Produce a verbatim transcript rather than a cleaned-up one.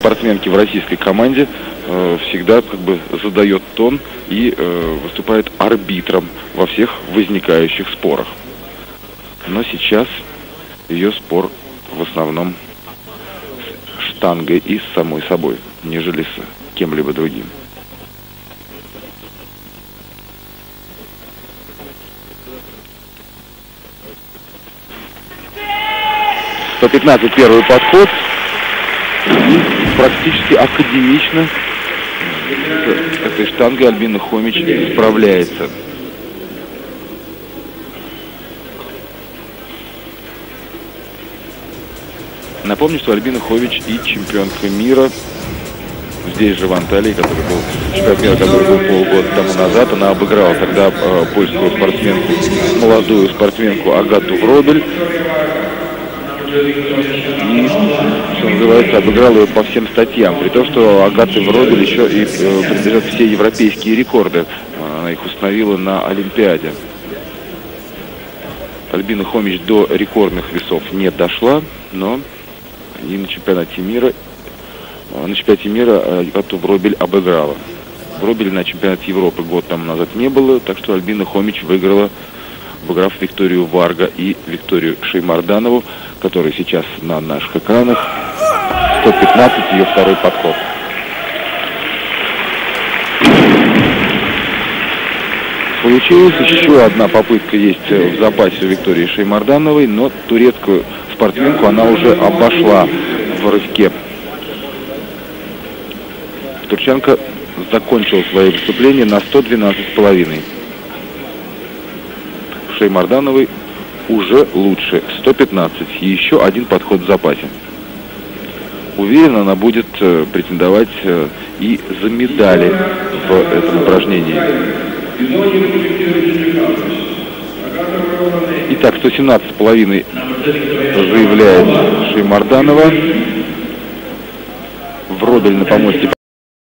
спортсменки в российской команде э, всегда как бы задает тон и э, выступает арбитром во всех возникающих спорах. Но сейчас ее спор в основном с штангой и с самой собой, нежели с кем-либо другим. сто пятнадцать первый подход. И практически академично с этой штангой Альбина Хомич справляется. Напомню, что Альбина Хомич и чемпионка мира здесь же, в Анталии, который был чемпионат мира, который был полгода тому назад. Она обыграла тогда э, польскую спортсменку, молодую спортсменку Агату Вробель. И, что называется, обыграла ее по всем статьям. При том, что Агата Вробель еще и э, принадлежат все европейские рекорды. Она их установила на Олимпиаде. Альбина Хомич до рекордных весов не дошла, но и на чемпионате мира, на чемпионате мира Агату Вробель обыграла. Вробель на чемпионате Европы год тому назад не было, так что Альбина Хомич выиграла, обыграв Викторию Варга и Викторию Шеймарданову, которые сейчас на наших экранах. сто пятнадцать ее второй подход. Получилась еще одна попытка есть в запасе у Виктории Шеймардановой, но турецкую спортсменку она уже обошла в рывке. Турчанка закончила свое выступление на сто двенадцать с половиной. Шеймардановой уже лучше, сто пятнадцать, и еще один подход в запасе. Уверена, она будет э, претендовать э, и за медали в этом упражнении. Итак, сто семнадцать с половиной заявляет Шеймарданова. Вробель на помосте